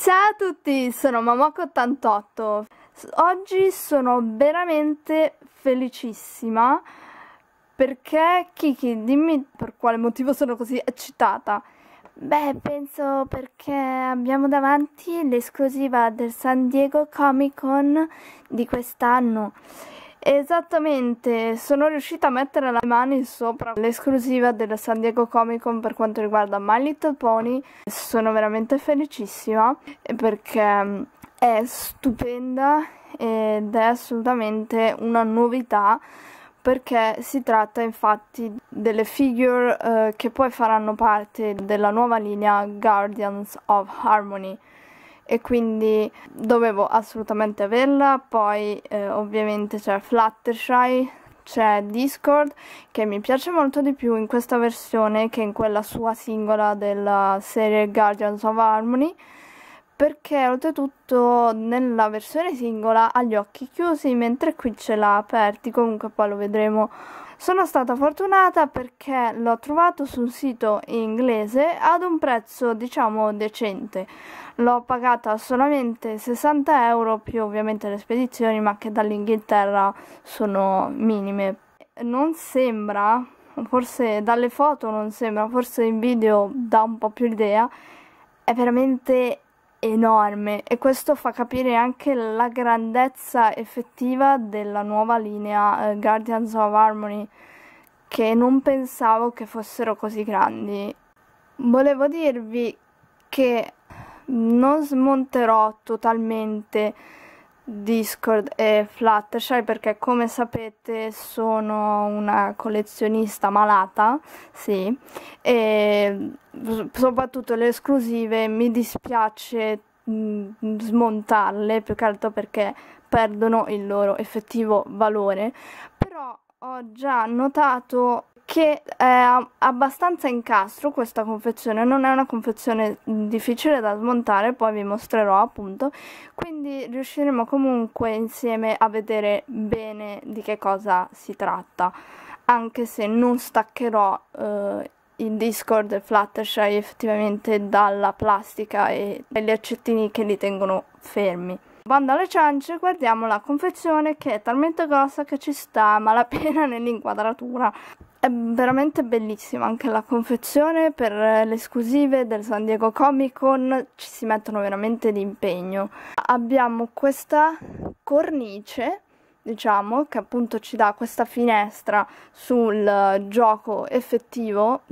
Ciao a tutti, sono Momoko88. Oggi sono veramente felicissima perché, Kiki, dimmi per quale motivo sono così eccitata. Beh, penso perché abbiamo davanti l'esclusiva del San Diego Comic Con di quest'anno. Esattamente, sono riuscita a mettere le mani sopra l'esclusiva del San Diego Comic Con per quanto riguarda My Little Pony. Sono veramente felicissima perché è stupenda ed è assolutamente una novità, perché si tratta infatti delle figure che poi faranno parte della nuova linea Guardians of Harmony, e quindi dovevo assolutamente averla. Poi ovviamente c'è Fluttershy, c'è Discord, che mi piace molto di più in questa versione che in quella sua singola della serie Guardians of Harmony, perché oltretutto nella versione singola ha gli occhi chiusi mentre qui ce l'ha aperti. Comunque poi lo vedremo. Sono stata fortunata perché l'ho trovato su un sito inglese ad un prezzo diciamo decente. L'ho pagata solamente 60 euro più ovviamente le spedizioni, ma che dall'Inghilterra sono minime. Non sembra, forse dalle foto non sembra, forse in video dà un po' più l'idea, è veramente enorme, e questo fa capire anche la grandezza effettiva della nuova linea Guardians of Harmony, che non pensavo che fossero così grandi. Volevo dirvi che non smonterò totalmente Discord e Fluttershy perché, come sapete, sono una collezionista malata, sì, e soprattutto le esclusive mi dispiace smontarle, più che altro perché perdono il loro effettivo valore. Però ho già notato che è abbastanza incastro questa confezione, non è una confezione difficile da smontare, poi vi mostrerò appunto, quindi riusciremo comunque insieme a vedere bene di che cosa si tratta, anche se non staccherò il Discord e Fluttershy effettivamente dalla plastica e dagli accettini che li tengono fermi. Bando alle ciance, guardiamo la confezione, che è talmente grossa che ci sta a malapena nell'inquadratura. È veramente bellissima anche la confezione. Per le esclusive del San Diego Comic Con ci si mettono veramente d'impegno. Abbiamo questa cornice, diciamo, che appunto ci dà questa finestra sul gioco effettivo,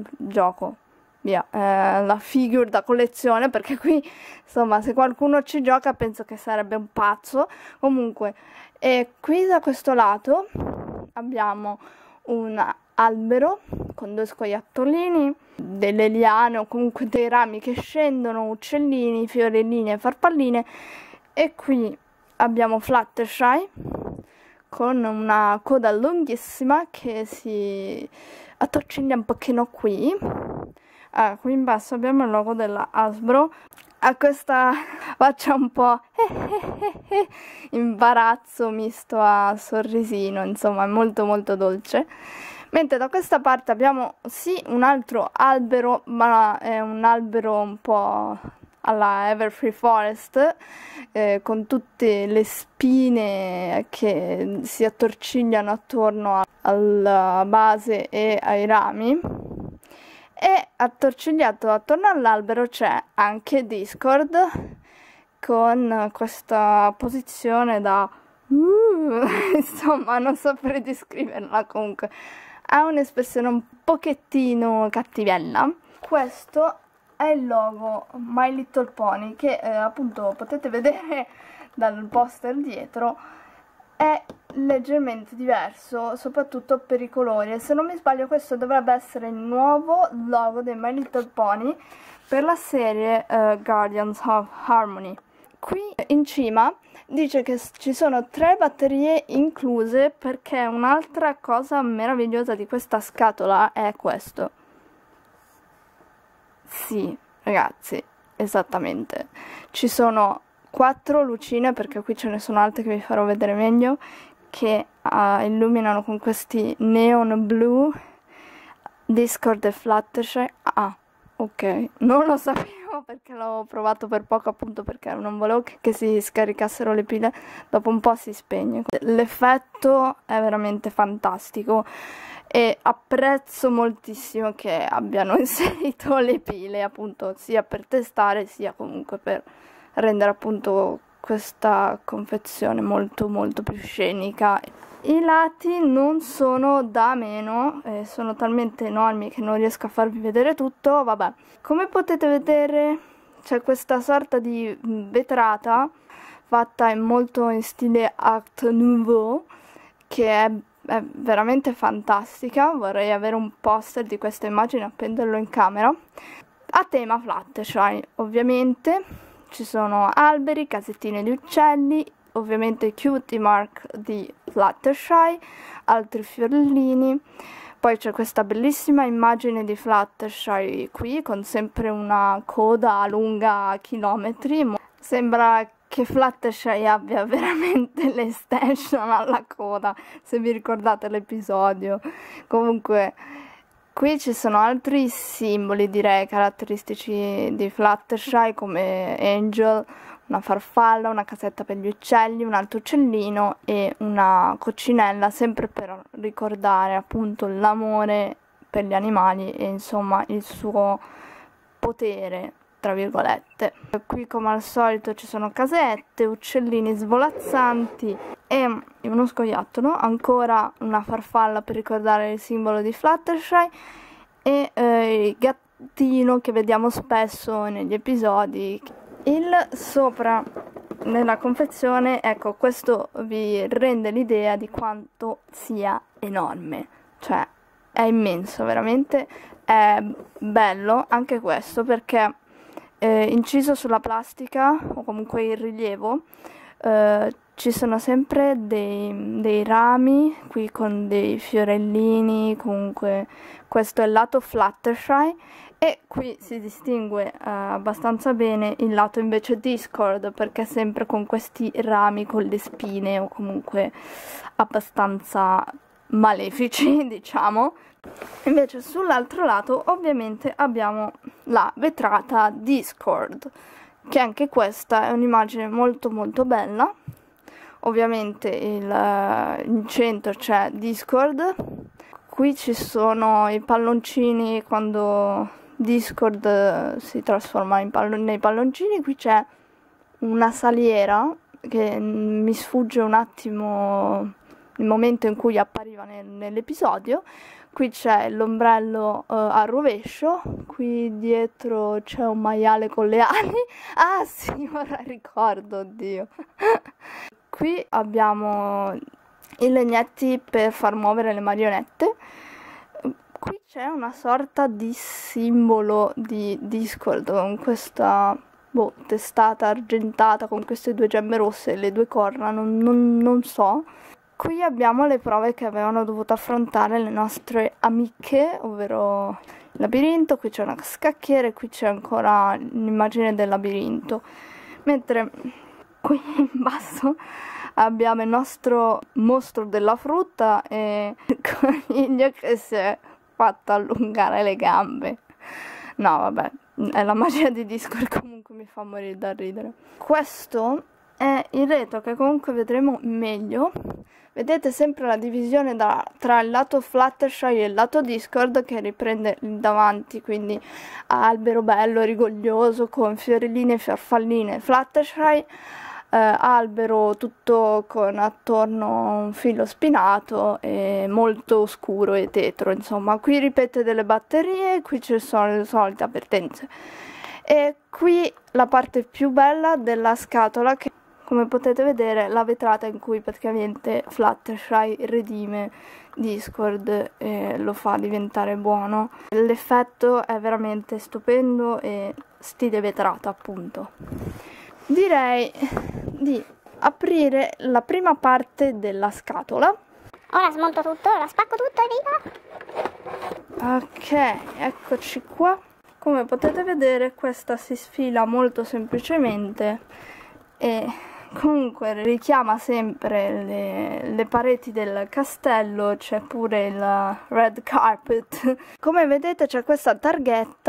la figure da collezione, perché qui insomma se qualcuno ci gioca penso che sarebbe un pazzo. Comunque, e qui da questo lato abbiamo un albero con due scoiattolini, delle liane o comunque dei rami che scendono, uccellini, fiorellini e farfalline, e qui abbiamo Fluttershy con una coda lunghissima che si attorciglia un pochino qui. Qui in basso abbiamo il logo della Hasbro. Ha questa faccia un po' imbarazzo misto a sorrisino, insomma è molto molto dolce. Mentre da questa parte abbiamo sì un altro albero, ma è un albero un po' alla Everfree Forest, con tutte le spine che si attorcigliano attorno alla base e ai rami. E attorcigliato attorno all'albero c'è anche Discord, con questa posizione da insomma non saprei descriverla, comunque ha un'espressione un pochettino cattivella. Questo è il logo My Little Pony, che appunto potete vedere dal poster dietro. È leggermente diverso, soprattutto per i colori, e se non mi sbaglio questo dovrebbe essere il nuovo logo dei My Little Pony per la serie Guardians of Harmony. Qui in cima dice che ci sono 3 batterie incluse, perché un'altra cosa meravigliosa di questa scatola è questo. Sì, ragazzi, esattamente. Ci sono 4 lucine, perché qui ce ne sono altre che vi farò vedere meglio, che illuminano con questi neon blu Discord e Fluttershy. Ok, non lo sapevo perché l'ho provato per poco, appunto perché non volevo che si scaricassero le pile, dopo un po' si spegne. L'effetto è veramente fantastico e apprezzo moltissimo che abbiano inserito le pile, appunto, sia per testare sia comunque per rendere appunto questa confezione molto molto più scenica. I lati non sono da meno, sono talmente enormi che non riesco a farvi vedere tutto. Vabbè, come potete vedere c'è questa sorta di vetrata fatta molto in stile Art Nouveau, che è veramente fantastica. Vorrei avere un poster di questa immagine e appenderlo in camera. A tema Fluttershy, ovviamente ci sono alberi, casettine di uccelli, ovviamente Cutie Mark di Fluttershy, altri fiorellini. Poi c'è questa bellissima immagine di Fluttershy qui, con sempre una coda lunga chilometri. Sembra che Fluttershy abbia veramente l'estension alla coda, se vi ricordate l'episodio. Comunque, qui ci sono altri simboli, direi, caratteristici di Fluttershy, come Angel, una farfalla, una casetta per gli uccelli, un altro uccellino e una coccinella, sempre per ricordare appunto l'amore per gli animali e insomma il suo potere, tra virgolette. Qui come al solito ci sono casette, uccellini svolazzanti e uno scoiattolo, ancora una farfalla per ricordare il simbolo di Fluttershy e il gattino che vediamo spesso negli episodi. Il sopra nella confezione, ecco, questo vi rende l'idea di quanto sia enorme, cioè è immenso, veramente è bello anche questo perché inciso sulla plastica o comunque il rilievo ci sono sempre dei rami qui con dei fiorellini. Comunque questo è il lato Fluttershy e qui si distingue abbastanza bene il lato invece Discord, perché è sempre con questi rami con le spine o comunque abbastanza malefici, diciamo. Invece sull'altro lato ovviamente abbiamo la vetrata Discord, che anche questa è un'immagine molto molto bella. Ovviamente in centro c'è Discord, qui ci sono i palloncini quando Discord si trasforma nei palloncini. Qui c'è una saliera che mi sfugge un attimo il momento in cui appariva nell'episodio. Qui c'è l'ombrello a rovescio, qui dietro c'è un maiale con le ali. Ah sì, ora ricordo, oddio. Qui abbiamo i legnetti per far muovere le marionette. Qui c'è una sorta di simbolo di Discord con questa testata argentata con queste due gemme rosse e le due corna, non so. Qui abbiamo le prove che avevano dovuto affrontare le nostre amiche, ovvero il labirinto. Qui c'è una scacchiera e qui c'è ancora l'immagine del labirinto. Mentre qui in basso abbiamo il nostro mostro della frutta e il coniglio che si è fatto allungare le gambe. No, vabbè, è la magia di Discord, comunque mi fa morire da ridere. Questo è il retro che comunque vedremo meglio. Vedete sempre la divisione tra il lato Fluttershy e il lato Discord, che riprende il davanti, quindi albero bello, rigoglioso, con fiorellini e farfalline Fluttershy, albero tutto con attorno un filo spinato e molto scuro e tetro, insomma. Qui ripete delle batterie, qui ci sono le solite avvertenze. E qui la parte più bella della scatola, che come potete vedere la vetrata in cui praticamente Fluttershy redime Discord e lo fa diventare buono. L'effetto è veramente stupendo e stile vetrata, appunto. Direi di aprire la prima parte della scatola. Ora smonto tutto, ora spacco tutto e via! Ok, eccoci qua. Come potete vedere questa si sfila molto semplicemente e comunque richiama sempre le pareti del castello. C'è pure il red carpet. Come vedete c'è questa targhetta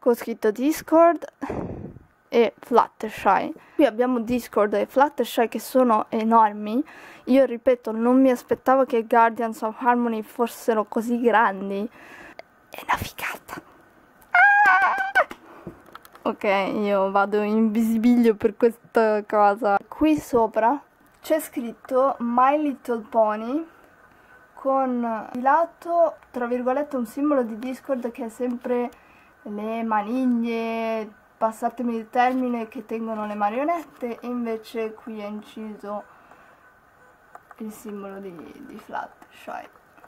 con scritto Discord e Fluttershy. Qui abbiamo Discord e Fluttershy che sono enormi. Io ripeto, non mi aspettavo che Guardians of Harmony fossero così grandi. È una figata. Ok, io vado in visibilio per questa cosa. Qui sopra c'è scritto My Little Pony con di lato, tra virgolette, un simbolo di Discord che è sempre le maniglie, passatemi il termine, che tengono le marionette, e invece qui è inciso il simbolo di Fluttershy.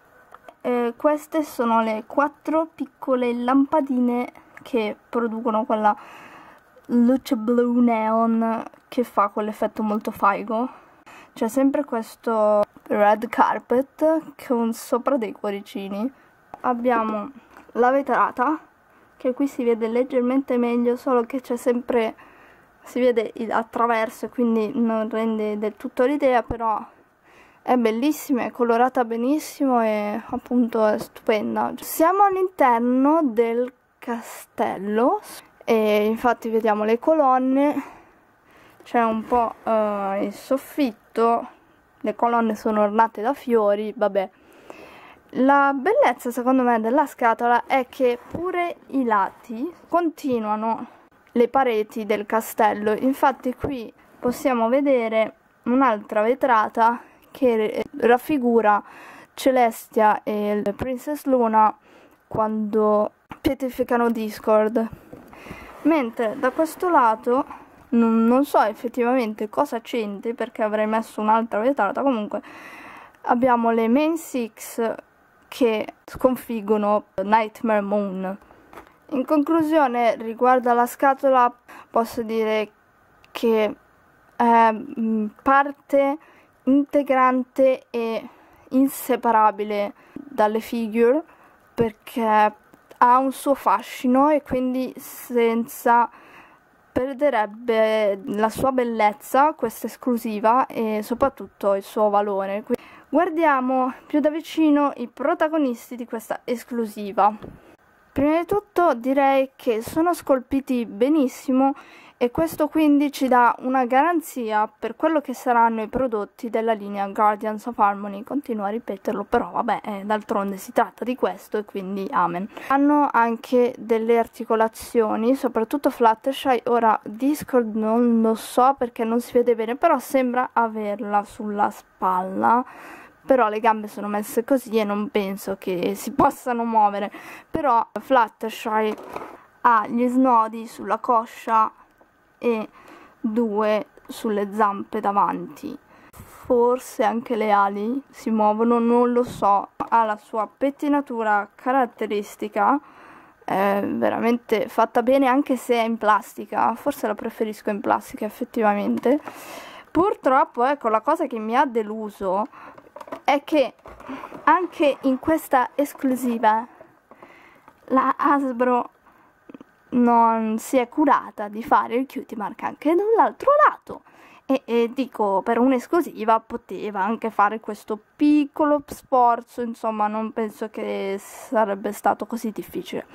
Queste sono le 4 piccole lampadine che producono quella luce blu neon che fa quell'effetto molto faigo. C'è sempre questo red carpet con sopra dei cuoricini. Abbiamo la vetrata, che qui si vede leggermente meglio, solo che c'è sempre, si vede attraverso e quindi non rende del tutto l'idea, però è bellissima, è colorata benissimo e appunto è stupenda. Siamo all'interno del castello e infatti vediamo le colonne, c'è un po' il soffitto, le colonne sono ornate da fiori, vabbè. La bellezza secondo me della scatola è che pure i lati continuano le pareti del castello, infatti qui possiamo vedere un'altra vetrata che raffigura Celestia e il Princess Luna quando pietrificano Discord, mentre da questo lato non so effettivamente cosa c'entri, perché avrei messo un'altra vetrata. Comunque abbiamo le Main Six che sconfiggono Nightmare Moon. In conclusione, riguardo alla scatola, posso dire che è parte integrante e inseparabile dalle figure, perché ha un suo fascino e quindi senza perderebbe la sua bellezza, questa esclusiva, e soprattutto il suo valore. Guardiamo più da vicino i protagonisti di questa esclusiva. Prima di tutto direi che sono scolpiti benissimo e questo quindi ci dà una garanzia per quello che saranno i prodotti della linea Guardians of Harmony. Continuo a ripeterlo, però vabbè, d'altronde si tratta di questo e quindi amen. Hanno anche delle articolazioni, soprattutto Fluttershy. Ora Discord non lo so perché non si vede bene, però sembra averla sulla spalla. Però le gambe sono messe così e non penso che si possano muovere. Però Fluttershy ha gli snodi sulla coscia e 2 sulle zampe davanti. Forse anche le ali si muovono, non lo so. Ha la sua pettinatura caratteristica, è veramente fatta bene, anche se è in plastica. Forse la preferisco in plastica effettivamente. Purtroppo, ecco, la cosa che mi ha deluso è che anche in questa esclusiva la Hasbro non si è curata di fare il cutie mark anche dall'altro lato e dico, per un'esclusiva poteva anche fare questo piccolo sforzo, insomma non penso che sarebbe stato così difficile.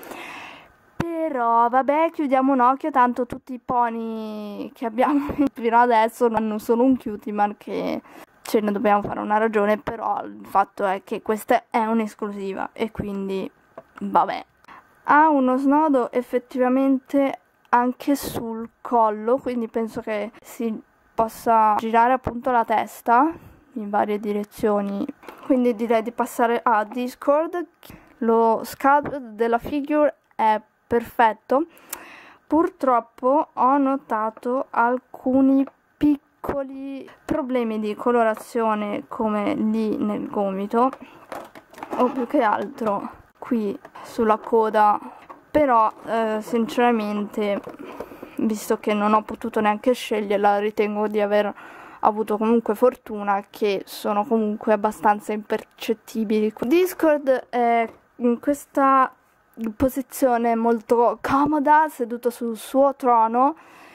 Però vabbè, chiudiamo un occhio, tanto tutti i pony che abbiamo fino adesso hanno solo un cutie mark e ce ne dobbiamo fare una ragione, però il fatto è che questa è un'esclusiva e quindi vabbè. Ha uno snodo effettivamente anche sul collo, quindi penso che si possa girare appunto la testa in varie direzioni, quindi direi di passare a Discord. Lo sculpt della figure è perfetto. Purtroppo ho notato alcuni piccoli problemi di colorazione, come lì nel gomito o più che altro qui sulla coda, però sinceramente, visto che non ho potuto neanche sceglierla, ritengo di aver avuto comunque fortuna, che sono comunque abbastanza impercettibili. Discord è in questa posizione molto comoda, seduto sul suo trono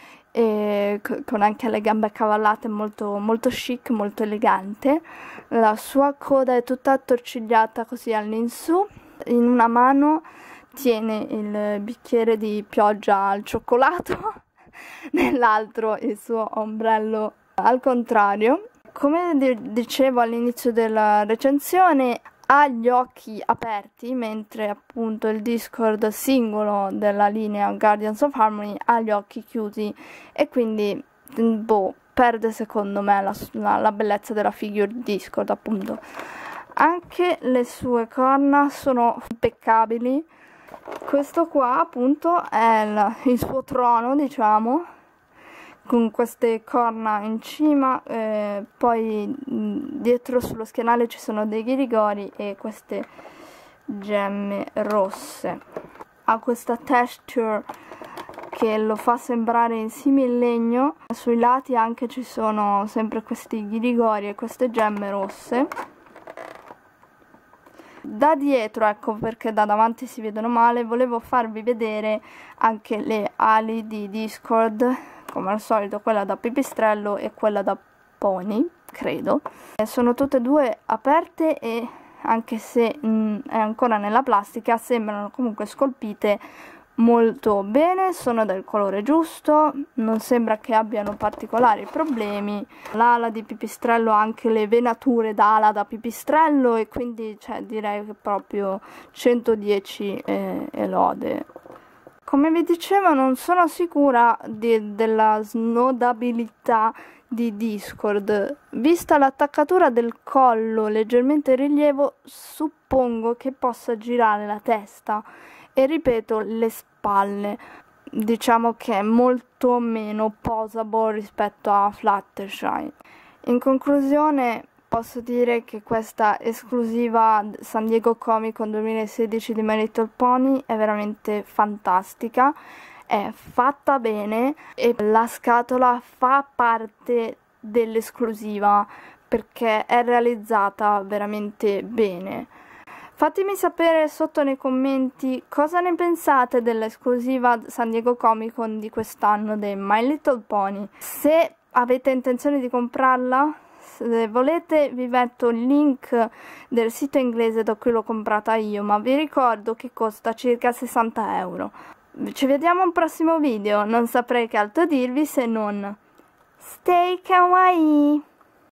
e con anche le gambe accavallate, molto, molto chic, molto elegante. La sua coda è tutta attorcigliata così all'insù. In una mano tiene il bicchiere di pioggia al cioccolato, nell'altro il suo ombrello al contrario. Come dicevo all'inizio della recensione, ha gli occhi aperti, mentre appunto il Discord singolo della linea Guardians of Harmony ha gli occhi chiusi, e quindi perde secondo me la bellezza della figure Discord, appunto. Anche le sue corna sono impeccabili. Questo qua appunto è il suo trono, diciamo, con queste corna in cima, poi dietro sullo schienale ci sono dei ghirigori e queste gemme rosse. Ha questa texture che lo fa sembrare in simil-legno, sui lati anche ci sono sempre questi ghirigori e queste gemme rosse. Da dietro, ecco perché da davanti si vedono male, volevo farvi vedere anche le ali di Discord, come al solito quella da pipistrello e quella da pony, credo. Sono tutte e due aperte e anche se è ancora nella plastica sembrano comunque scolpite molto bene, sono del colore giusto, non sembra che abbiano particolari problemi. L'ala di pipistrello ha anche le venature d'ala da pipistrello e quindi direi che proprio 110 e lode. Come vi dicevo, non sono sicura della snodabilità di Discord. Vista l'attaccatura del collo leggermente in rilievo, suppongo che possa girare la testa e, ripeto, le spalle. Diciamo che è molto meno posable rispetto a Fluttershy. In conclusione, posso dire che questa esclusiva San Diego Comic Con 2016 di My Little Pony è veramente fantastica, è fatta bene e la scatola fa parte dell'esclusiva perché è realizzata veramente bene. Fatemi sapere sotto nei commenti cosa ne pensate dell'esclusiva San Diego Comic Con di quest'anno di My Little Pony. Se avete intenzione di comprarla, se volete vi metto il link del sito inglese da cui l'ho comprata io, ma vi ricordo che costa circa 60 euro. Ci vediamo a un prossimo video, non saprei che altro dirvi se non stay kawaii!